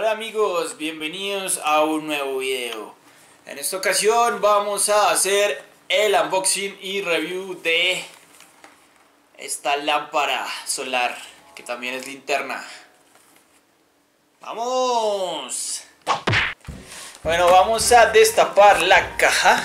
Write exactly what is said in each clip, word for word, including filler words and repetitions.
Hola amigos, bienvenidos a un nuevo video. En esta ocasión vamos a hacer el unboxing y review de esta lámpara solar que también es linterna. ¡Vamos! Bueno, vamos a destapar la caja.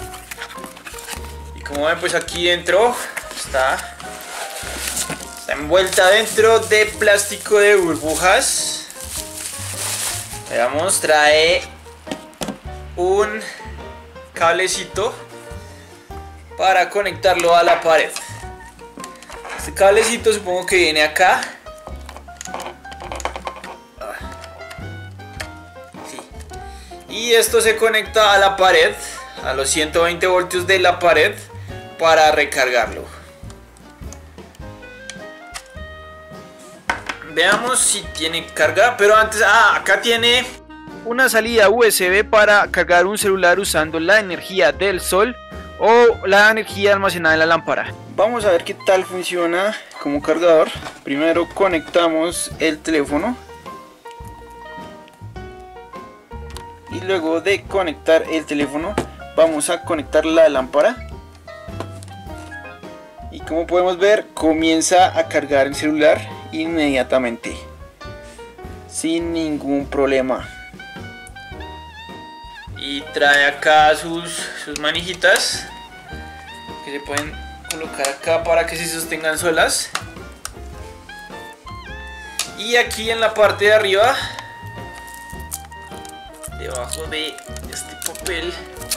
Y como ven, pues aquí dentro está, está envuelta dentro de plástico de burbujas. Veamos, trae un cablecito para conectarlo a la pared. Este cablecito supongo que viene acá. Sí. Y esto se conecta a la pared, a los ciento veinte voltios de la pared, para recargarlo. Veamos si tiene carga, pero antes, ah, acá tiene una salida U S B para cargar un celular usando la energía del sol o la energía almacenada en la lámpara. Vamos a ver qué tal funciona como cargador. Primero conectamos el teléfono y luego de conectar el teléfono vamos a conectar la lámpara. Y como podemos ver, comienza a cargar el celular inmediatamente sin ningún problema. Y trae acá sus, sus manijitas que se pueden colocar acá para que se sostengan solas. Y aquí en la parte de arriba, debajo de este papel,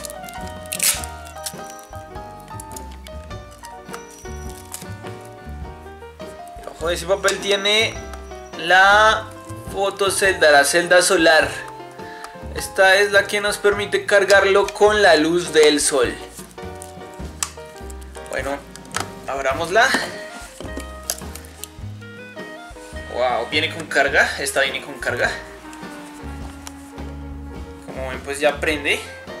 debajo de ese papel tiene la fotocelda, la celda solar. Esta es la que nos permite cargarlo con la luz del sol. Bueno, abrámosla. Wow, viene con carga. Esta viene con carga. Como ven, pues ya prende.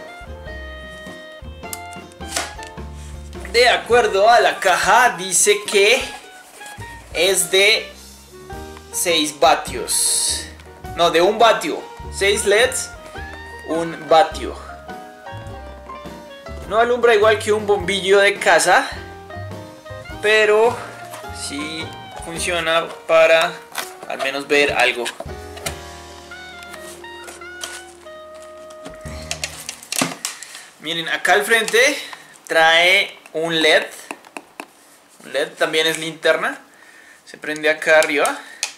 De acuerdo a la caja, dice que es de seis vatios. No, de un vatio. seis L E Ds, un vatio. No alumbra igual que un bombillo de casa, pero sí funciona para al menos ver algo. Miren, acá al frente trae un L E D. Un L E D también es linterna. Se prende acá arriba.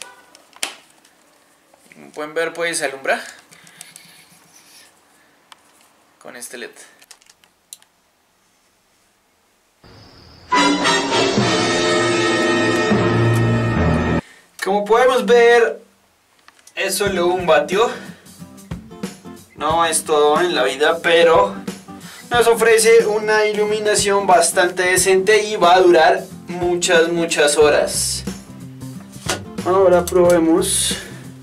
Como pueden ver, pues alumbra con este L E D. Como podemos ver, es solo un vatio. No es todo en la vida, pero nos ofrece una iluminación bastante decente y va a durar muchas, muchas horas. Ahora probemos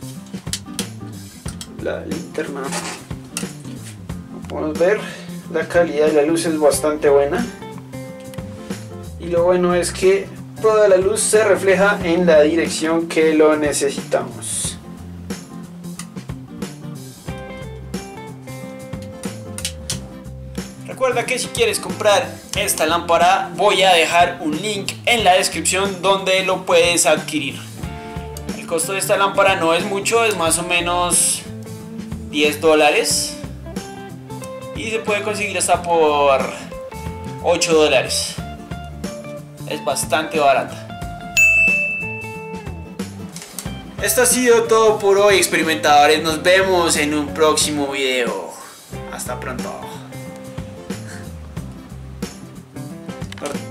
la linterna. Como podemos ver, la calidad de la luz es bastante buena. Y lo bueno es que toda la luz se refleja en la dirección que lo necesitamos. Recuerda que si quieres comprar esta lámpara, voy a dejar un link en la descripción donde lo puedes adquirir. El costo de esta lámpara no es mucho, es más o menos diez dólares. Y se puede conseguir hasta por ocho dólares. Es bastante barata. Esto ha sido todo por hoy, experimentadores. Nos vemos en un próximo video. Hasta pronto.